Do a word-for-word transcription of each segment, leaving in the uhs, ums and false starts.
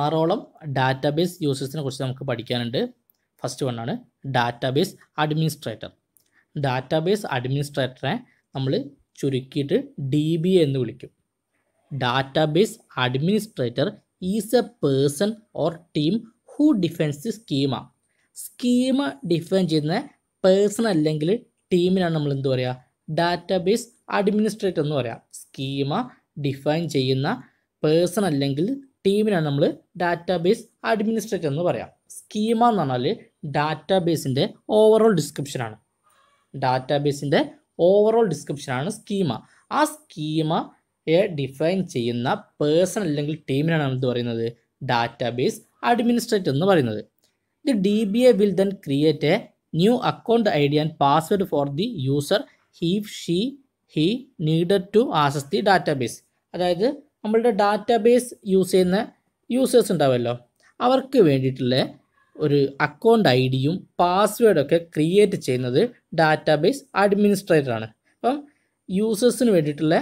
ആറോളം ഡാറ്റാബേസ് യൂസേഴ്സിനെ കുറിച്ച് നമുക്ക് പഠിക്കാനുണ്ട്. ഫസ്റ്റ് വൺ ആണ് ഡാറ്റാബേസ് അഡ്മിനിസ്ട്രേറ്റർ. ഡാറ്റാബേസ് അഡ്മിനിസ്ട്രേറ്ററെ നമ്മൾ ചുരുക്കിയിട്ട് ഡി ബി എ എന്ന് വിളിക്കും. Database administrator is a person or team who defines the schema. Schema define ചെയ്യുന്ന പേഴ്സൺ അല്ലെങ്കിൽ ടീമിനാണ് നമ്മൾ എന്ത് പറയുക, ഡാറ്റാബേസ് അഡ്മിനിസ്ട്രേറ്റർ എന്ന് പറയാം. സ്കീമ ഡിഫൈൻ ചെയ്യുന്ന പേഴ്സൺ അല്ലെങ്കിൽ ടീമിനാണ് നമ്മൾ ഡാറ്റാബേസ് അഡ്മിനിസ്ട്രേറ്റർ എന്ന് പറയാം. സ്കീമ എന്ന് പറഞ്ഞാൽ ഡാറ്റാബേസിൻ്റെ ഓവറോൾ ഡിസ്ക്രിപ്ഷനാണ്. ഡാറ്റാബേസിൻ്റെ ഓവറോൾ ഡിസ്ക്രിപ്ഷനാണ് സ്കീമ. ആ സ്കീമയെ ഡിഫൈൻ ചെയ്യുന്ന പേഴ്സൺ അല്ലെങ്കിൽ ടീമിനാണ് എന്ത് പറയുന്നത്, ഡാറ്റാബേസ് അഡ്മിനിസ്ട്രേറ്റർ എന്ന് പറയുന്നത്. The D B A will then create a new account I D and password for the user he she he needed to access the database. അതായത് നമ്മളുടെ ഡാറ്റാബേസ് യൂസ് ചെയ്യുന്ന users ഉണ്ടാവുമല്ലോ, അവർക്ക് വേണ്ടിയിട്ടുള്ള ഒരു അക്കൗണ്ട് ഐ ഡിയും പാസ്വേഡൊക്കെ ക്രിയേറ്റ് ചെയ്യുന്നത് database അഡ്മിനിസ്ട്രേറ്ററാണ്. അപ്പം യൂസേഴ്സിന് വേണ്ടിയിട്ടുള്ള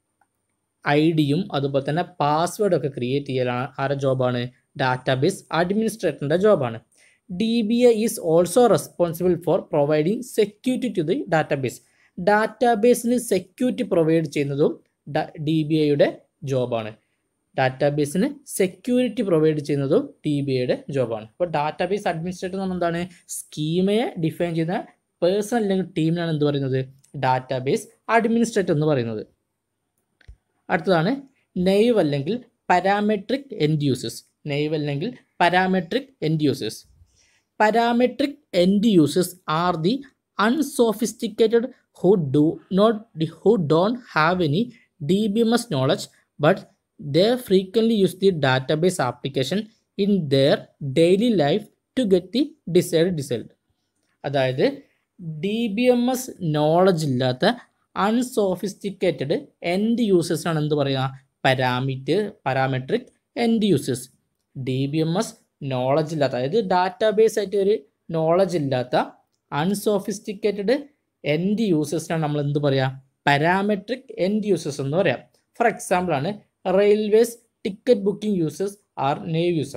ഐ ഡിയും അതുപോലെ തന്നെ പാസ്വേഡൊക്കെ ക്രിയേറ്റ് ചെയ്യലാണ് ആരുടെ ജോബാണ്, ഡാറ്റാബേസ് അഡ്മിനിസ്ട്രേറ്ററിൻ്റെ ജോബാണ്. D B A is also responsible for providing security to the database. ഡാറ്റാബേസിന് സെക്യൂരിറ്റി പ്രൊവൈഡ് ചെയ്യുന്നതും ഡി ബി എയുടെ ജോബാണ്. ഡാറ്റാബേസിന് സെക്യൂരിറ്റി പ്രൊവൈഡ് ചെയ്യുന്നതും ഡി ബി എയുടെ ജോബാണ്. അപ്പോൾ ഡാറ്റാബേസ് അഡ്മിനിസ്ട്രേറ്റർ എന്ന് പറഞ്ഞാൽ എന്താണ്, സ്കീമയെ ഡിഫൈൻ ചെയ്യുന്ന പേഴ്സൺ അല്ലെങ്കിൽ ടീമിനാണ് എന്ത് പറയുന്നത്, ഡാറ്റാബേസ് അഡ്മിനിസ്ട്രേറ്റർ എന്ന് പറയുന്നത്. അടുത്തതാണ് നെയ്വ് അല്ലെങ്കിൽ പാരാമെട്രിക് എൻഡ് യൂസേഴ്സ്. നെയ്വ് അല്ലെങ്കിൽ parametric end users. Parametric end users are the unsophisticated who do not who don't have any D B M S knowledge but they frequently use the database application in their daily life to get the desired result. അതായത് D B M S knowledge ഇല്ലാത്ത unsophisticated end യൂസേഴ്സാണ് എന്ത് പറയുക, parameter parametric end users. D B M S knowledge ഇല്ലാത്ത, അതായത് database ആയിട്ട് ഒരു knowledge ഇല്ലാത്ത അൺസോഫിസ്റ്റിക്കേറ്റഡ് എൻഡ് യൂസേഴ്സിനാണ് നമ്മൾ എന്ത് പറയുക, പാരാമെട്രിക് എൻഡ് യൂസേഴ്സ് എന്ന് പറയാം. ഫോർ എക്സാമ്പിൾ ആണ് railways ticket booking users are naive user.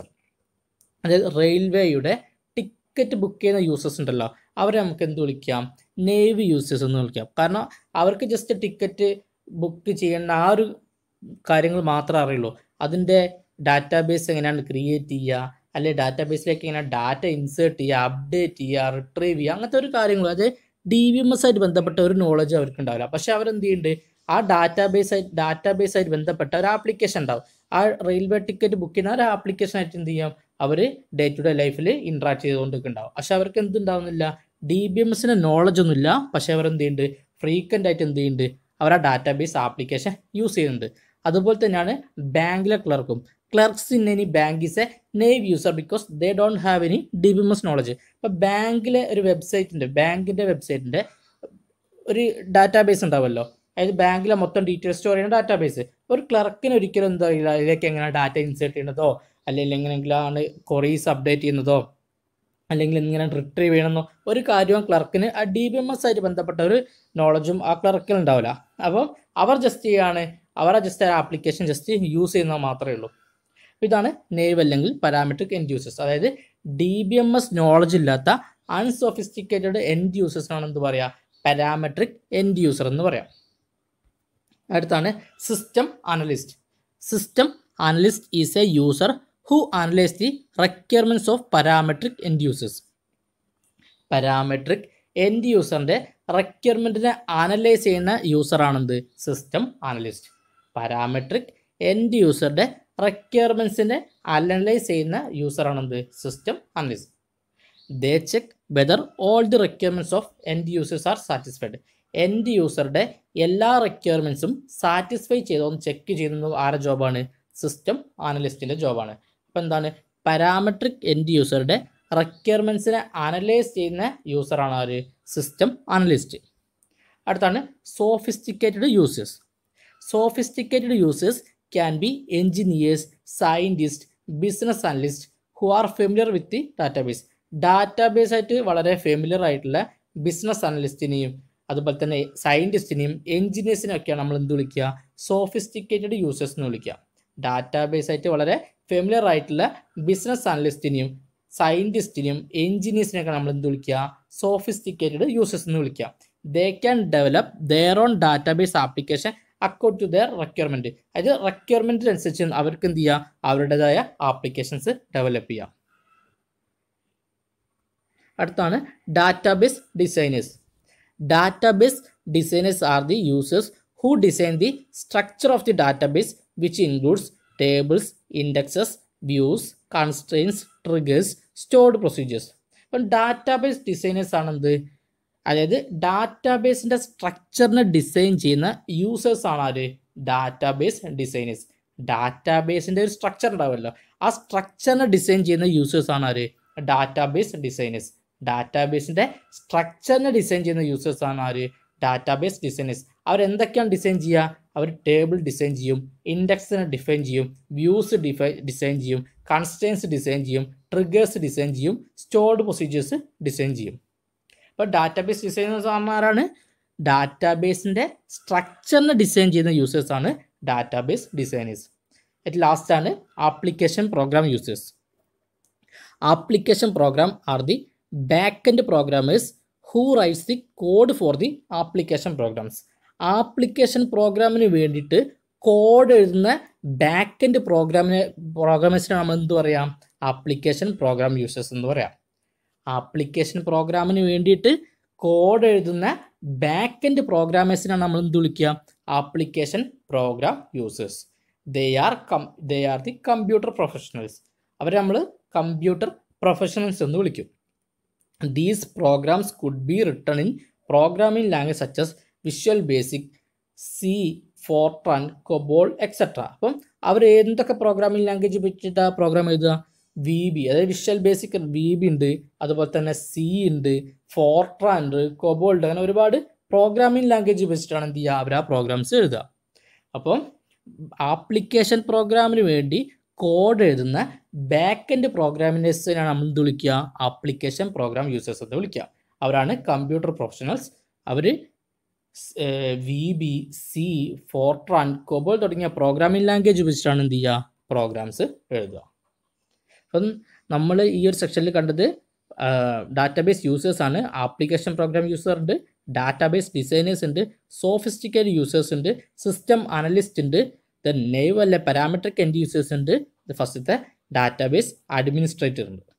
അതായത് റെയിൽവേയുടെ ടിക്കറ്റ് ബുക്ക് ചെയ്യുന്ന യൂസേഴ്സ് ഉണ്ടല്ലോ, അവരെ നമുക്ക് എന്ത് വിളിക്കാം, നെയ്വ് യൂസേഴ്സ് എന്ന് വിളിക്കാം. കാരണം അവർക്ക് ജസ്റ്റ് ടിക്കറ്റ് ബുക്ക് ചെയ്യേണ്ട ആ ഒരു കാര്യങ്ങൾ മാത്രമേ അറിയുള്ളൂ. അതിൻ്റെ ഡാറ്റാബേസ് എങ്ങനെയാണ് ക്രിയേറ്റ് ചെയ്യുക, അല്ലെങ്കിൽ ഡാറ്റാബേസിലേക്ക് ഇങ്ങനെ ഡാറ്റ ഇൻസേർട്ട് ചെയ്യുക, അപ്ഡേറ്റ് ചെയ്യുക, റിട്രീവ് ചെയ്യുക, അങ്ങനത്തെ ഒരു കാര്യങ്ങൾ, അത് ഡി ബി എം എസ് ആയിട്ട് ബന്ധപ്പെട്ട ഒരു നോളജ് അവർക്ക് ഉണ്ടാവില്ല. പക്ഷേ അവരെന്ത് ചെയ്യുന്നുണ്ട്, ആ ഡാറ്റാബേസ് ആയിട്ട് ഡാറ്റാബേസ് ആയിട്ട് ബന്ധപ്പെട്ട ഒരു ആപ്ലിക്കേഷൻ ഉണ്ടാവും. ആ റെയിൽവേ ടിക്കറ്റ് ബുക്ക് ചെയ്യുന്ന ഒരു ആപ്ലിക്കേഷൻ ആയിട്ട് എന്ത് ചെയ്യാം, അവർ ഡേ ടു ഡേ ലൈഫിൽ ഇൻട്രാക്ട് ചെയ്തുകൊണ്ടിരിക്കുന്നുണ്ടാവും. പക്ഷെ അവർക്ക് എന്തുണ്ടാവുന്നില്ല, ഡി ബി എം എസിന് നോളജ് ഒന്നുമില്ല. പക്ഷേ അവർ എന്ത് ചെയ്യുന്നുണ്ട്, ഫ്രീക്വൻ്റ് ആയിട്ട് എന്ത് ചെയ്യുന്നുണ്ട്, അവർ ആ ഡാറ്റാബേസ് ആപ്ലിക്കേഷൻ യൂസ് ചെയ്യുന്നുണ്ട്. അതുപോലെ തന്നെയാണ് ബാങ്കിലെ ക്ലർക്കും. Clerks in any bank is a naive user because they don't have any D B M S knowledge. ഇപ്പോൾ ബാങ്കിലെ ഒരു വെബ്സൈറ്റിൻ്റെ ബാങ്കിൻ്റെ വെബ്സൈറ്റിൻ്റെ ഒരു ഡാറ്റാബേസ് ഉണ്ടാവുമല്ലോ, അതായത് ബാങ്കിലെ മൊത്തം ഡീറ്റെയിൽസ് സ്റ്റോർ ചെയ്യുന്ന ഡാറ്റാബേസ്. ഒരു ക്ലർക്കിന് ഒരിക്കലും എന്താ അറിയില്ല, അതിലേക്ക് എങ്ങനെ ഡാറ്റ ഇൻസേർട്ട് ചെയ്യുന്നതോ, അല്ലെങ്കിൽ എങ്ങനെയെങ്കിലാണ് ക്വറീസ് അപ്ഡേറ്റ് ചെയ്യുന്നതോ, അല്ലെങ്കിൽ എങ്ങനെ റിട്രീവ് ചെയ്യണമെന്നോ ഒരു കാര്യവും ക്ലർക്കിന് ആ ഡി ബി എം എസ് ആയിട്ട് ബന്ധപ്പെട്ട ഒരു നോളജും ആ ക്ലർക്കിന് ഉണ്ടാവില്ല. അപ്പം അവർ ജസ്റ്റ് ചെയ്യാണ്, അവർ ജസ്റ്റ് ആ ആപ്ലിക്കേഷൻ ജസ്റ്റ് യൂസ് ചെയ്യുന്നത് മാത്രമേ ഉള്ളൂ. ഇതാണ് നെയ്വ് അല്ലെങ്കിൽ പാരാമെട്രിക് എൻഡ് യൂസേഴ്സ്. അതായത് D B M S knowledge ഇല്ലാത്ത അൺസോഫിസ്റ്റിക്കേറ്റഡ് എൻഡ് യൂസേഴ്സിനാണ് എന്ത് പറയുക, പാരാമെട്രിക് എൻഡ് യൂസർ എന്ന് പറയാം. അടുത്താണ് system analyst. System analyst is a user who analyse the requirements of parametric end users. Parametric end യൂസറിൻ്റെ റിക്വയർമെൻറ്റിനെ അനലൈസ് ചെയ്യുന്ന യൂസറാണെന്ത്, സിസ്റ്റം അനലിസ്റ്റ്. പാരാമെട്രിക് എൻഡ് യൂസറുടെ റിക്വയർമെൻറ്റ്സിനെ അനലൈസ് ചെയ്യുന്ന യൂസറാണെന്ത്, system analyst. They check whether all the requirements of end users are satisfied. End യൂസറുടെ എല്ലാ റിക്വയർമെൻറ്റ്സും സാറ്റിസ്ഫൈ ചെയ്തോന്ന് ചെക്ക് ചെയ്യുന്നത് ആരുടെ ജോബാണ്, സിസ്റ്റം അനലിസ്റ്റിൻ്റെ ജോബാണ്. അപ്പോൾ എന്താണ്, പാരാമെട്രിക് എൻഡ് യൂസറുടെ റിക്വയർമെൻറ്റ്സിനെ അനലൈസ് ചെയ്യുന്ന യൂസറാണ് ആര്, സിസ്റ്റം അനലിസ്റ്റ്. അടുത്താണ് sophisticated users. Sophisticated users can be engineers, scientists, business analysts who are familiar with the database. Database ആയിട്ട് വളരെ ഫെമിലിയർ ആയിട്ടുള്ള ബിസിനസ് അനലിസ്റ്റിനെയും അതുപോലെ തന്നെ സയൻറ്റിസ്റ്റിനെയും എഞ്ചിനീയേഴ്സിനെയും ഒക്കെയാണ് നമ്മൾ എന്ത് വിളിക്കുക, സോഫിസ്റ്റിക്കേറ്റഡ് യൂസേഴ്സ് എന്ന് വിളിക്കുക. ഡാറ്റാബേസ് ആയിട്ട് വളരെ ഫെമിലിയർ ആയിട്ടുള്ള ബിസിനസ് അനലിസ്റ്റിനെയും സയൻറ്റിസ്റ്റിനെയും എഞ്ചിനീയേഴ്സിനെയൊക്കെ നമ്മൾ എന്ത് വിളിക്കുക, സോഫിസ്റ്റിക്കേറ്റഡ് യൂസേഴ്സ് എന്ന് വിളിക്കുക. They can develop their own database application accord to their requirement. അതായത് റിക്വയർമെൻറ്റിനനുസരിച്ച് അവർക്ക് എന്ത് ചെയ്യുക, അവരുടേതായ ആപ്ലിക്കേഷൻസ് ഡെവലപ്പ് ചെയ്യാം. അടുത്താണ് database designers. Database designers are the users who design the structure of the database, which includes tables, indexes, views, constraints, triggers, stored procedures. അപ്പം database designers ആണെന്ത്, അതായത് ഡാറ്റാബേസിൻ്റെ സ്ട്രക്ചറിനെ ഡിസൈൻ ചെയ്യുന്ന യൂസേഴ്സ് ആണ് ആര്, ഡാറ്റാബേസ് ഡിസൈനേഴ്സ്. ഡാറ്റാബേസിൻ്റെ ഒരു സ്ട്രക്ചർ ഉണ്ടാവുമല്ലോ, ആ സ്ട്രക്ചറിനെ ഡിസൈൻ ചെയ്യുന്ന യൂസേഴ്സ് ആണ് ആര്, ഡാറ്റാബേസ് ഡിസൈനേഴ്സ്. ഡാറ്റാബേസിൻ്റെ സ്ട്രക്ചറിനെ ഡിസൈൻ ചെയ്യുന്ന യൂസേഴ്സ് ആണ് ആര്, ഡാറ്റാബേസ് ഡിസൈനേഴ്സ്. അവരെന്തൊക്കെയാണ് ഡിസൈൻ ചെയ്യുക, അവർ ടേബിൾ ഡിസൈൻ ചെയ്യും, ഇൻഡെക്സിനെ ഡിഫൈൻ ചെയ്യും, വ്യൂസ് ഡിഫൈ ഡിസൈൻ ചെയ്യും, കൺസ്ട്രെയിൻസ് ഡിസൈൻ ചെയ്യും, ട്രിഗേഴ്സ് ഡിസൈൻ ചെയ്യും, സ്റ്റോർഡ് പ്രൊസീജിയേഴ്സ് ഡിസൈൻ ചെയ്യും. അപ്പോൾ ഡാറ്റാബേസ് ഡിസൈനേഴ്സ് ആരാണ്, ഡാറ്റാബേസിൻ്റെ സ്ട്രക്ചറിനെ ഡിസൈൻ ചെയ്യുന്ന യൂസേഴ്സാണ് ഡാറ്റാബേസ് ഡിസൈനേഴ്സ്. ഏറ്റവും ലാസ്റ്റാണ് application program users. Application program are the back end programmers who writes the code for the application programs. Application പ്രോഗ്രാമിന് വേണ്ടിയിട്ട് കോഡ് എഴുതുന്ന ബാക്ക് എൻഡ് പ്രോഗ്രാമിന് പ്രോഗ്രാമേഴ്സിനെ നമ്മൾ എന്ത് പറയാം, ആപ്ലിക്കേഷൻ പ്രോഗ്രാം യൂസേഴ്സ് എന്ന് പറയാം. ആപ്ലിക്കേഷൻ പ്രോഗ്രാമിന് വേണ്ടിയിട്ട് കോഡ് എഴുതുന്ന ബാക്ക് എൻഡ് പ്രോഗ്രാമേഴ്സിനാണ് നമ്മൾ എന്ത് വിളിക്കുക, application program users. They are come they are the computer professionals. അവരെ നമ്മൾ കമ്പ്യൂട്ടർ പ്രൊഫഷണൽസ് എന്ന് വിളിക്കും. These programs could be written in programming language such as Visual Basic, C, Fortran, COBOL, et cetera. അപ്പം അവർ എന്തൊക്കെ programming language വെച്ചിട്ട് ആ program എഴുതുക, V B അതായത് വിഷ്വൽ ബേസിക് വി ബി ഉണ്ട്, അതുപോലെ തന്നെ സി ഉണ്ട്, ഫോർട്രാൻ ഉണ്ട്, കൊബോൾ ഉണ്ട്, അങ്ങനെ ഒരുപാട് പ്രോഗ്രാമിംഗ് ലാംഗ്വേജ് വെച്ചിട്ടാണ് എന്ത് ചെയ്യുക, അവർ ആ പ്രോഗ്രാംസ് എഴുതുക. അപ്പം ആപ്ലിക്കേഷൻ പ്രോഗ്രാമിന് വേണ്ടി കോഡ് എഴുതുന്ന ബാക്ക് എൻഡ് പ്രോഗ്രാമിനേഴ്സിനാണ് നമ്മൾ എന്ത് വിളിക്കുക, ആപ്ലിക്കേഷൻ പ്രോഗ്രാം യൂസേഴ്സ് എന്ന് വിളിക്കുക. അവരാണ് കമ്പ്യൂട്ടർ പ്രൊഫഷണൽസ്. അവർ V B, C, Fortran, COBOL തുടങ്ങിയ പ്രോഗ്രാമിംഗ് ലാംഗ്വേജ് ഉപയോഗിച്ചിട്ടാണ് എന്ത് ചെയ്യുക, പ്രോഗ്രാംസ് എഴുതുക. അപ്പം നമ്മൾ ഈ ഒരു സെക്ഷനിൽ കണ്ടത് ഡാറ്റാബേസ് യൂസേഴ്സ് ആണ്. ആപ്ലിക്കേഷൻ പ്രോഗ്രാം യൂസർ ഉണ്ട്, ഡാറ്റാബേസ് ഡിസൈനേഴ്സ് ഉണ്ട്, സോഫിസ്റ്റിക്കേറ്റഡ് യൂസേഴ്സ് ഉണ്ട്, സിസ്റ്റം അനലിസ്റ്റ് ഉണ്ട്, ദെൻ നെയ്വ് അല്ലെ പാരാമെട്രിക് എൻഡ് യൂസേഴ്സ് ഉണ്ട്, ഫസ്റ്റത്തെ ഡാറ്റാബേസ് അഡ്മിനിസ്ട്രേറ്റർ ഉണ്ട്.